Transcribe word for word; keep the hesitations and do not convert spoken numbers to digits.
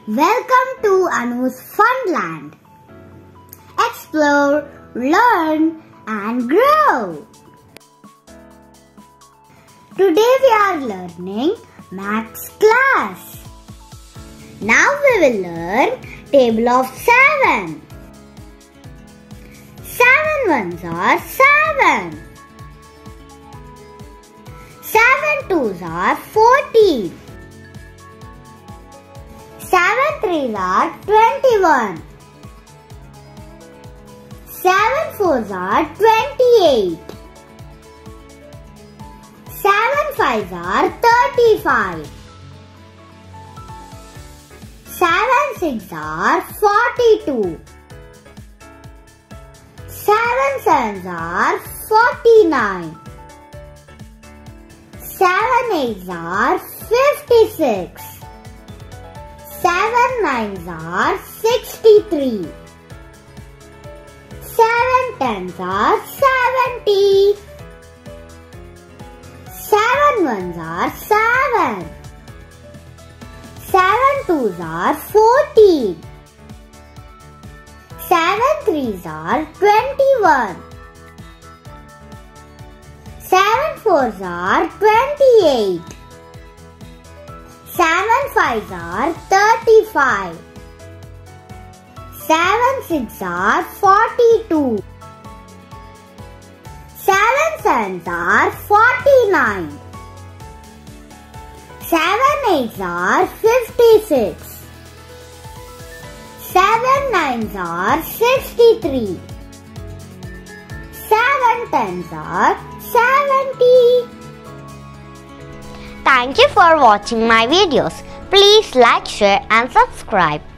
Welcome to AnusFunLand. Explore, learn and grow. Today we are learning maths class. Now we will learn table of seven. Seven ones are seven. Seven twos are fourteen. Seven threes are twenty-one. Seven fours are twenty-eight. Seven fives are thirty-five. Seven sixes are forty-two. Seven sevens are forty-nine. Seven eights are fifty-six. Seven nines are sixty-three. Seven tens are seventy. Seven ones are seven. Seven twos are fourteen. Seven threes are twenty-one. Seven fours are twenty-eight. Seven fives are thirty-five. Seven sixes are forty-two. Seven sevens are forty-nine. Seven eights are fifty-six. Seven nines are sixty-three. Seven tens are seventy. Thank you for watching my videos. Please like, share and subscribe.